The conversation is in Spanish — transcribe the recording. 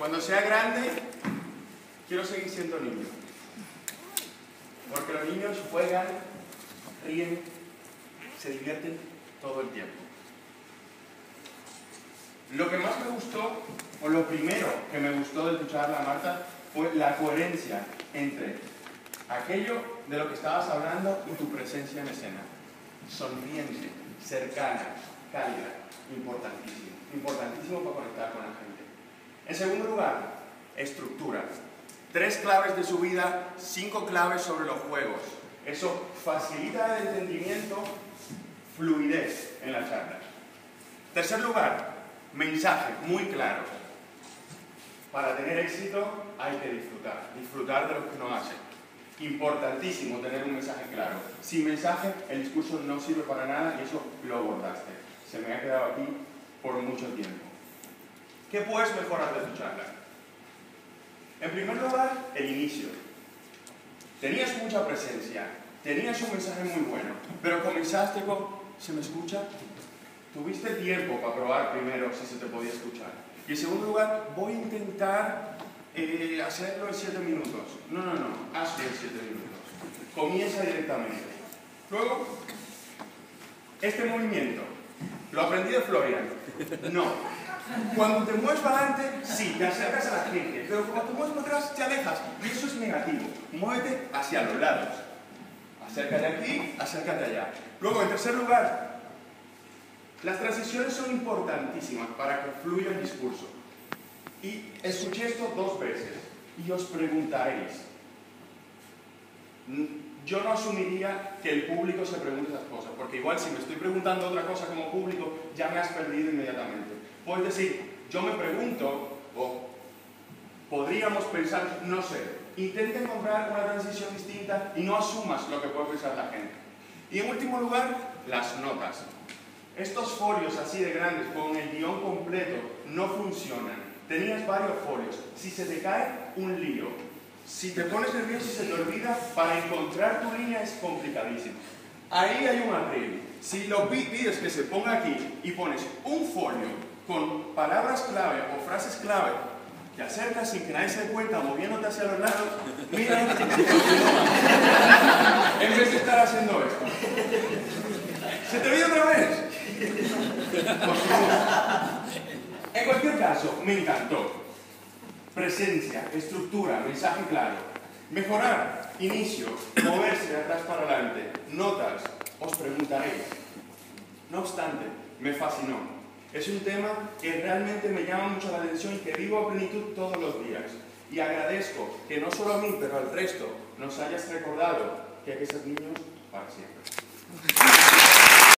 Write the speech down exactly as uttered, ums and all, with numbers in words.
Cuando sea grande, quiero seguir siendo niño. Porque los niños juegan, ríen, se divierten todo el tiempo. Lo que más me gustó, o lo primero que me gustó de tu charla, Marta, fue la coherencia entre aquello de lo que estabas hablando y tu presencia en escena. Sonriente, cercana, cálida, importantísimo. Importantísimo para conectar con la gente. En segundo lugar, estructura. Tres claves de su vida, cinco claves sobre los juegos. Eso facilita el entendimiento, fluidez en la charla. Tercer lugar, mensaje muy claro. Para tener éxito hay que disfrutar, disfrutar de lo que uno hace. Importantísimo tener un mensaje claro. Sin mensaje el discurso no sirve para nada y eso lo abordaste. Se me ha quedado aquí por mucho tiempo. ¿Qué puedes mejorar de tu charla? En primer lugar, el inicio. Tenías mucha presencia, tenías un mensaje muy bueno, pero comenzaste con ¿se me escucha? Tuviste tiempo para probar primero si se te podía escuchar. Y en segundo lugar, voy a intentar eh, hacerlo en siete minutos. No, no, no, hazlo en siete minutos. Comienza directamente. Luego, este movimiento, lo aprendí de Florian. No. Cuando te mueves para adelante, sí, te acercas a la gente, pero cuando te mueves para atrás, te alejas. Y eso es negativo. Muévete hacia los lados. Acércate aquí, acércate allá. Luego, en tercer lugar, las transiciones son importantísimas para que fluya el discurso. Y escuché esto dos veces y os preguntaréis. Yo no asumiría que el público se pregunte esas cosas, porque igual si me estoy preguntando otra cosa como público, ya me has perdido inmediatamente. Puedes decir, yo me pregunto, o podríamos pensar, no sé, intenta encontrar una transición distinta y no asumas lo que puede pensar la gente. Y en último lugar, las notas. Estos folios así de grandes, con el guión completo, no funcionan. Tenías varios folios. Si se te cae, un lío. Si te pones nervioso y se te olvida, para encontrar tu línea es complicadísimo. Ahí hay un atril. Si lo pides que se ponga aquí y pones un folio con palabras clave o frases clave, te acercas sin que nadie se dé cuenta, moviéndote hacia los lados, mira, en vez de estar haciendo esto. ¿Se te olvida otra vez? En cualquier caso, me encantó. Presencia, estructura, mensaje claro. Mejorar, inicio, moverse de atrás para adelante, notas, os preguntaréis. No obstante, me fascinó. Es un tema que realmente me llama mucho la atención y que vivo a plenitud todos los días. Y agradezco que no solo a mí, pero al resto, nos hayas recordado que hay que ser niños para siempre.